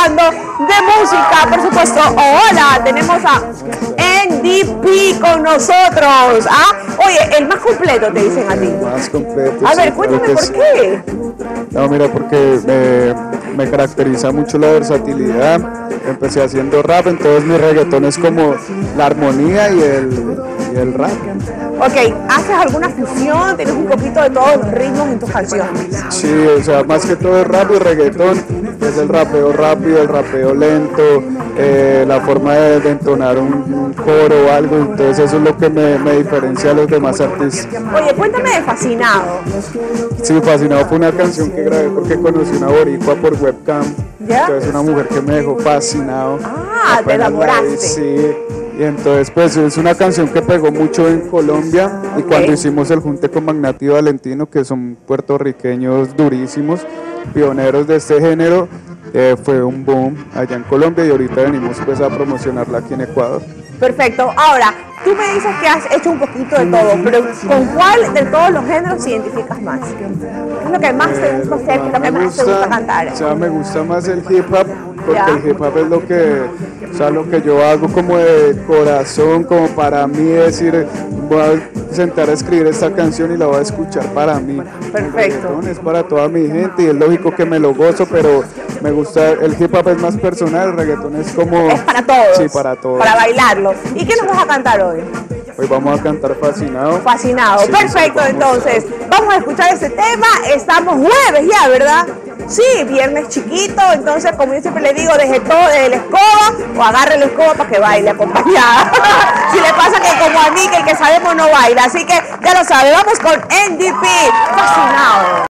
de música, por supuesto. Hola, tenemos a NDP con nosotros. Oye, el más completo te dicen a ti. Más completo. A ver, cuéntame por qué. No, mira, porque me caracteriza mucho la versatilidad. Empecé haciendo rap, entonces mi reggaetón es como la armonía y el rap. Ok, ¿haces alguna fusión? ¿Tienes un poquito de todos los ritmos en tus canciones? Sí, o sea, más que todo es rap y reggaetón. Es el rapeo rápido, el rapeo lento, la forma de entonar un coro o algo. Entonces eso es lo que me diferencia a los demás artistas. Oye, cuéntame de Fascinado. Sí, Fascinado fue una canción que grabé porque conocí una boricua por webcam. ¿Ya? Entonces una mujer que me dejó fascinado. Te enamoraste. Sí, y entonces pues es una canción que pegó mucho en Colombia. Y cuando hicimos el junte con Magnati y Valentino, que son puertorriqueños durísimos, pioneros de este género, fue un boom allá en Colombia y ahorita venimos pues a promocionarla aquí en Ecuador. Perfecto. Ahora, tú me dices que has hecho un poquito de todo, pero ¿con cuál de todos los géneros te identificas más? ¿Qué es lo que más te gusta hacer? ¿Qué es lo que más te gusta cantar? O sea, me gusta más el hip hop, porque el hip hop es lo que yo hago como de corazón, como para mí decir, voy a sentar a escribir esta canción y la voy a escuchar para mí. Perfecto. Es para toda mi gente y es lógico que me lo gozo, pero me gusta, el hip hop es más personal, el reggaetón es como... Es para todos. Sí, para todos. Para bailarlo. ¿Y qué nos vas a cantar hoy? Hoy vamos a cantar Fascinado. Fascinado. Sí, Perfecto, entonces. Vamos a escuchar este tema. Estamos jueves ya, ¿verdad? Sí, viernes chiquito. Entonces, como yo siempre le digo, deje todo desde la escoba o agarre la escoba para que baile acompañada. Si le pasa que como a mí, que el que sabemos no baila. Así que ya lo sabe. Vamos con NDP. Fascinado.